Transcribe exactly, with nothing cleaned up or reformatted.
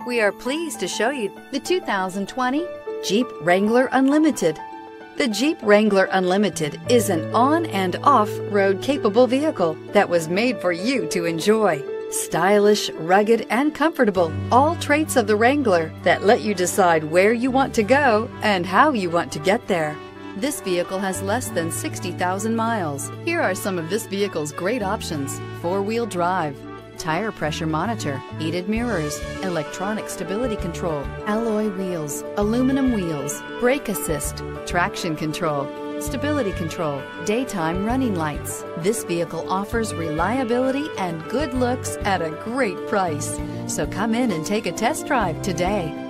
We are pleased to show you the two thousand twenty Jeep Wrangler Unlimited. The Jeep Wrangler Unlimited is an on- and off-road capable vehicle that was made for you to enjoy. Stylish, rugged, and comfortable, all traits of the Wrangler that let you decide where you want to go and how you want to get there. This vehicle has less than sixty thousand miles. Here are some of this vehicle's great options: four-wheel drive, tire pressure monitor, heated mirrors, electronic stability control, alloy wheels, aluminum wheels, brake assist, traction control, stability control, daytime running lights. This vehicle offers reliability and good looks at a great price. So come in and take a test drive today.